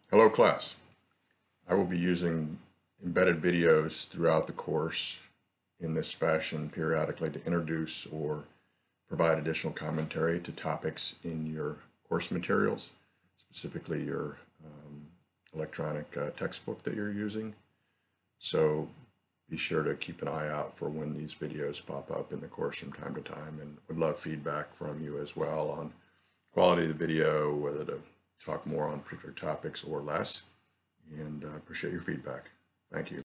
Hello class. I will be using embedded videos throughout the course in this fashion periodically to introduce or provide additional commentary to topics in your course materials, specifically your electronic textbook that you're using. So be sure to keep an eye out for when these videos pop up in the course from time to time, and would love feedback from you as well on quality of the video, whether to talk more on particular topics or less, and appreciate your feedback. Thank you.